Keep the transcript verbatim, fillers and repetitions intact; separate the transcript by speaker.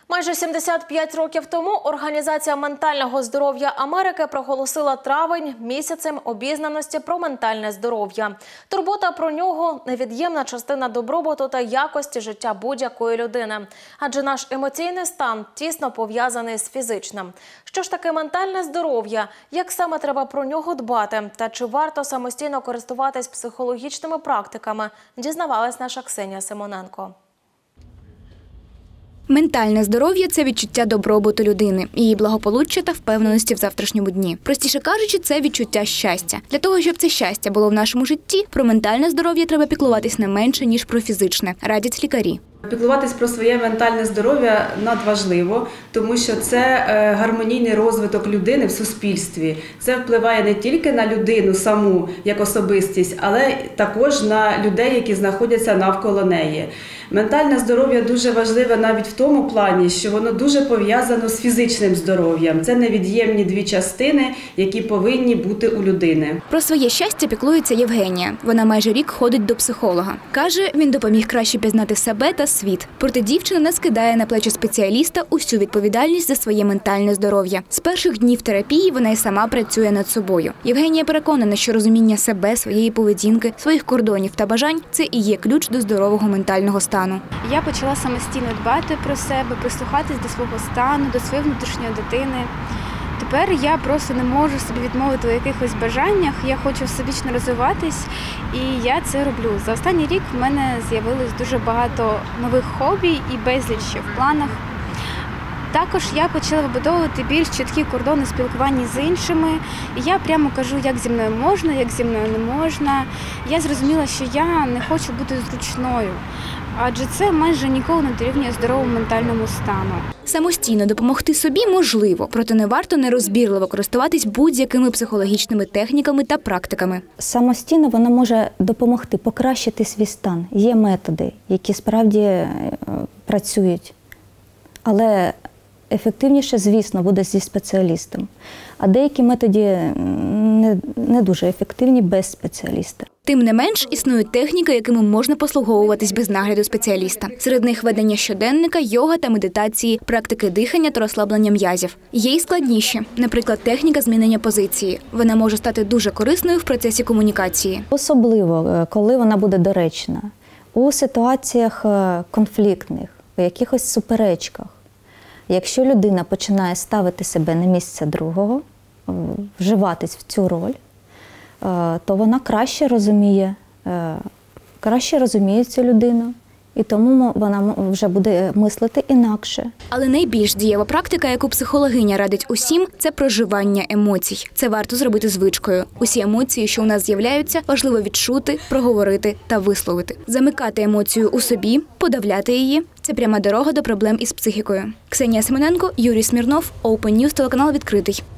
Speaker 1: Майже сімдесят п'ять років тому Організація ментального здоров'я Америки проголосила травень місяцем обізнаності про ментальне здоров'я. Турбота про нього – невід'ємна частина добробуту та якості життя будь-якої людини. Адже наш емоційний стан тісно пов'язаний з фізичним. Що ж таке ментальне здоров'я? Як саме треба про нього дбати? Та чи варто самостійно користуватись психологічними практиками? Дізнавалась наша Ксенія Симоненко.
Speaker 2: Ментальне здоров'я – це відчуття добробуту людини, її благополуччя та впевненості в завтрашньому дні. Простіше кажучи, це відчуття щастя. Для того, щоб це щастя було в нашому житті, про ментальне здоров'я треба піклуватись не менше, ніж про фізичне, радять лікарі.
Speaker 3: Піклуватись про своє ментальне здоров'я надважливо, тому що це гармонійний розвиток людини в суспільстві. Це впливає не тільки на людину саму як особистість, але також на людей, які знаходяться навколо неї. Ментальне здоров'я дуже важливе навіть в тому плані, що воно дуже пов'язано з фізичним здоров'ям. Це невід'ємні дві частини, які повинні бути у людини.
Speaker 2: Про своє щастя піклується Євгенія. Вона майже рік ходить до психолога. Каже, він допоміг краще пізнати себе та світ. Проте дівчина не скидає на плечі спеціаліста усю відповідальність за своє ментальне здоров'я. З перших днів терапії вона й сама працює над собою. Євгенія переконана, що розуміння себе, своєї поведінки, своїх кордонів та бажань – це і є ключ до здорового ментального стану.
Speaker 4: Я почала самостійно дбати про себе, прислухатись до свого стану, до своєї внутрішньої дитини. Тепер я просто не можу собі відмовити у якихось бажаннях, я хочу всебічно розвиватись, і я це роблю. За останній рік в мене з'явилось дуже багато нових хобі і безліч в планах. Також я почала вибудовувати більш чіткі кордони спілкування з іншими. І я прямо кажу, як зі мною можна, як зі мною не можна. Я зрозуміла, що я не хочу бути зручною, адже це майже ніколи не дорівнює здоровому ментальному стану.
Speaker 2: Самостійно допомогти собі можливо, проте не варто нерозбірливо користуватись будь-якими психологічними техніками та практиками.
Speaker 5: Самостійно вона може допомогти покращити свій стан. Є методи, які справді працюють, але ефективніше, звісно, буде зі спеціалістом. А деякі методи не, не дуже ефективні без спеціаліста.
Speaker 2: Тим не менш, існують техніки, якими можна послуговуватись без нагляду спеціаліста. Серед них ведення щоденника, йога та медитації, практики дихання та розслаблення м'язів. Є й складніші, наприклад, техніка змінення позиції. Вона може стати дуже корисною в процесі комунікації.
Speaker 5: Особливо, коли вона буде доречна. У ситуаціях конфліктних, у якихось суперечках. Якщо людина починає ставити себе на місце другого, вживатись в цю роль, то вона краще розуміє, краще розуміє цю людину, і тому вона вже буде мислити інакше.
Speaker 2: Але найбільш дієва практика, яку психологиня радить усім, це проживання емоцій. Це варто зробити звичкою. Усі емоції, що у нас з'являються, важливо відчути, проговорити та висловити. Замикати емоцію у собі, подавляти її – це пряма дорога до проблем із психікою. Ксенія Симоненко, Юрій Смірнов, Open News, телеканал «Відкритий».